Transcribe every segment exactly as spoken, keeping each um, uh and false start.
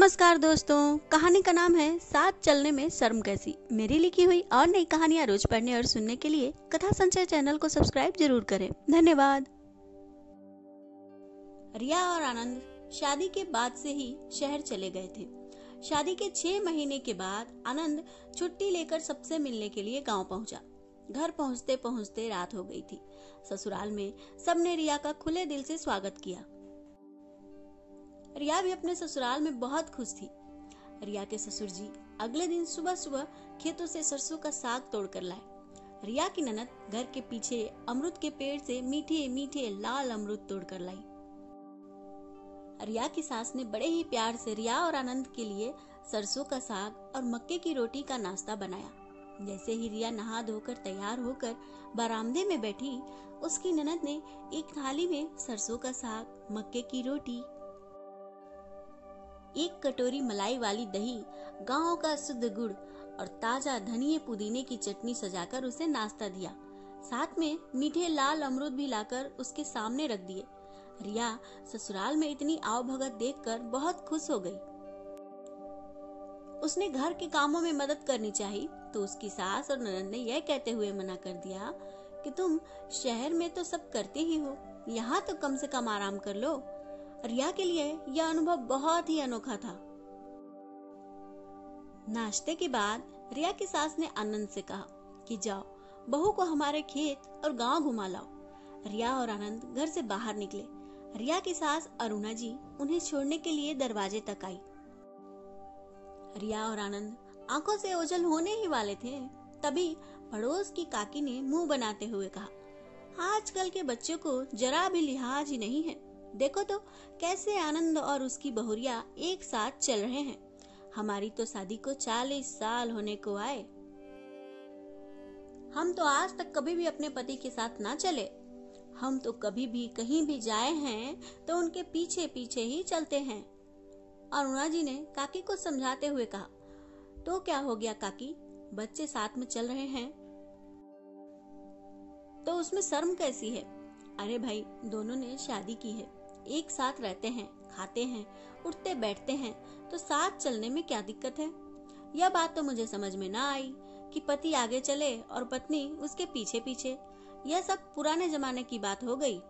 नमस्कार दोस्तों, कहानी का नाम है साथ चलने में शर्म कैसी। मेरी लिखी हुई और नई कहानियाँ रोज पढ़ने और सुनने के लिए कथा संचय चैनल को सब्सक्राइब जरूर करें। धन्यवाद। रिया और आनंद शादी के बाद से ही शहर चले गए थे। शादी के छह महीने के बाद आनंद छुट्टी लेकर सबसे मिलने के लिए गांव पहुंचा। घर पहुंचते पहुंचते रात हो गई थी। ससुराल में सबने रिया का खुले दिल से स्वागत किया। रिया भी अपने ससुराल में बहुत खुश थी। रिया के ससुर जी अगले दिन सुबह सुबह खेतों से सरसों का साग तोड़कर लाए। रिया की ननद घर के पीछे अमरूद के पेड़ से मीठे मीठे लाल अमरूद तोड़कर लाई। रिया की सास ने बड़े ही प्यार से रिया और आनंद के लिए सरसों का साग और मक्के की रोटी का नाश्ता बनाया। जैसे ही रिया नहा धोकर तैयार होकर बरामदे में बैठी, उसकी ननद ने एक थाली में सरसों का साग, मक्के की रोटी, एक कटोरी मलाई वाली दही, गांव का शुद्ध गुड़ और ताजा धनिये पुदीने की चटनी सजाकर उसे नाश्ता दिया। साथ में मीठे लाल अमरूद भी लाकर उसके सामने रख दिए। रिया ससुराल में इतनी आव भगत देखकर बहुत खुश हो गई। उसने घर के कामों में मदद करनी चाहिए तो उसकी सास और ननद ने यह कहते हुए मना कर दिया कि तुम शहर में तो सब करते ही हो, यहाँ तो कम से कम आराम कर लो। रिया के लिए यह अनुभव बहुत ही अनोखा था। नाश्ते के बाद रिया की सास ने आनंद से कहा कि जाओ बहू को हमारे खेत और गांव घुमा लाओ। रिया और आनंद घर से बाहर निकले। रिया की सास अरुणा जी उन्हें छोड़ने के लिए दरवाजे तक आई। रिया और आनंद आंखों से ओझल होने ही वाले थे, तभी पड़ोस की काकी ने मुंह बनाते हुए कहा, आजकल के बच्चों को जरा भी लिहाज ही नहीं है। देखो तो कैसे आनंद और उसकी बहुरिया एक साथ चल रहे हैं। हमारी तो शादी को चालीस साल होने को आए, हम तो आज तक कभी भी अपने पति के साथ ना चले। हम तो कभी भी कहीं भी जाए हैं तो उनके पीछे पीछे ही चलते हैं। अरुणा जी ने काकी को समझाते हुए कहा, तो क्या हो गया काकी, बच्चे साथ में चल रहे हैं तो उसमें शर्म कैसी है। अरे भाई, दोनों ने शादी की है, एक साथ रहते हैं, खाते हैं, उठते बैठते हैं, तो साथ चलने में क्या दिक्कत है। यह बात तो मुझे समझ में ना आई कि पति आगे चले और पत्नी उसके पीछे पीछे। यह सब पुराने जमाने की बात हो गई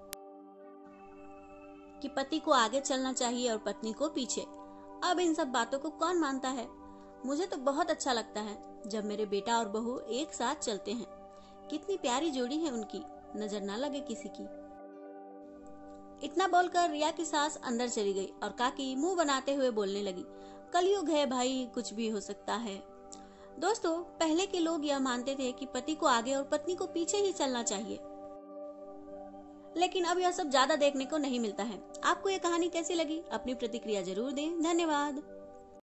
कि पति को आगे चलना चाहिए और पत्नी को पीछे। अब इन सब बातों को कौन मानता है। मुझे तो बहुत अच्छा लगता है जब मेरे बेटा और बहू एक साथ चलते हैं। कितनी प्यारी जोड़ी है उनकी, नजर ना लगे किसी की। इतना बोलकर रिया की सास अंदर चली गई और काकी मुंह बनाते हुए बोलने लगी, कलयुग है भाई, कुछ भी हो सकता है। दोस्तों, पहले के लोग यह मानते थे कि पति को आगे और पत्नी को पीछे ही चलना चाहिए, लेकिन अब यह सब ज्यादा देखने को नहीं मिलता है। आपको यह कहानी कैसी लगी? अपनी प्रतिक्रिया जरूर दें। धन्यवाद।